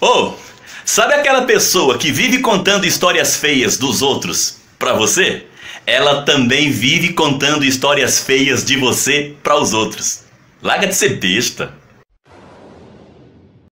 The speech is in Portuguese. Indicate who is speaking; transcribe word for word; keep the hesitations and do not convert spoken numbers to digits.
Speaker 1: Ô, sabe aquela pessoa que vive contando histórias feias dos outros pra você? Ela também vive contando histórias feias de você para os outros. Larga de ser besta.